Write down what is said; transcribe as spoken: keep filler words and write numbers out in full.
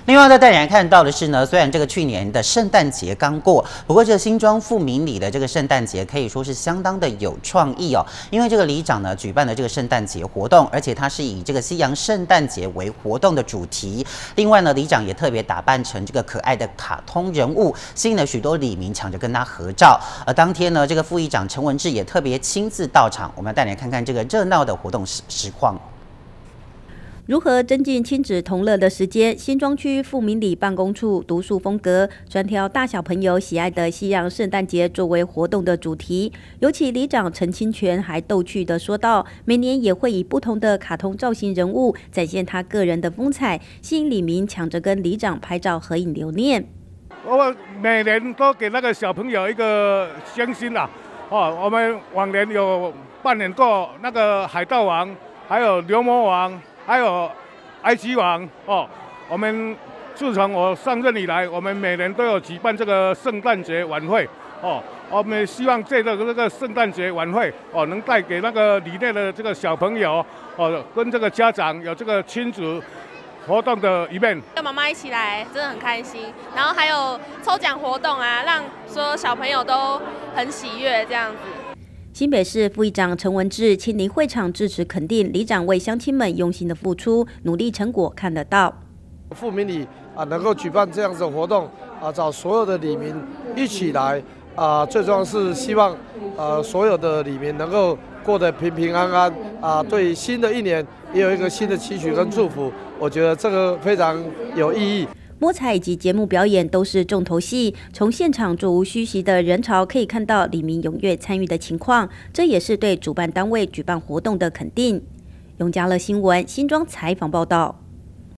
另外，再带人看到的是呢，虽然这个去年的圣诞节刚过，不过这个新庄富民里的这个圣诞节可以说是相当的有创意哦。因为这个里长呢举办了这个圣诞节活动，而且它是以这个西洋圣诞节为活动的主题。另外呢，里长也特别打扮成这个可爱的卡通人物，吸引了许多里民抢着跟他合照。而当天呢，这个副议长陈文志也特别亲自到场，我们带你看看这个热闹的活动实实况。 如何增进亲子同乐的时间？新庄区富民里办公处独树风格，专挑大小朋友喜爱的西洋圣诞节作为活动的主题。尤其里长陈清泉还逗趣地说道，每年也会以不同的卡通造型人物展现他个人的风采，吸引里民抢着跟里长拍照合影留念。 我每年都给那个小朋友一个星星啦，哦，我们往年有扮演过那个海盗王，还有牛魔王。还有埃及王哦，我们自从我上任以来，我们每年都有举办这个圣诞节晚会哦。我们希望借着这个圣诞节晚会哦，能带给那个里面的这个小朋友哦，跟这个家长有这个亲子活动的一面。 跟妈妈一起来，真的很开心。然后还有抽奖活动啊，让所有小朋友都很喜悦这样子。 新北市副议长陈文志亲临会场致辞肯定里长为乡亲们用心的付出，努力成果看得到。 富民里啊能够举办这样子的活动啊，找所有的里民一起来啊，最重要是希望呃所有的里民能够过得平平安安啊，对新的一年也有一个新的期许跟祝福，我觉得这个非常有意义。 摸彩以及节目表演都是重头戏，从现场座无虚席的人潮可以看到里民踊跃参与的情况，这也是对主办单位举办活动的肯定。永嘉乐新闻新庄采访报道。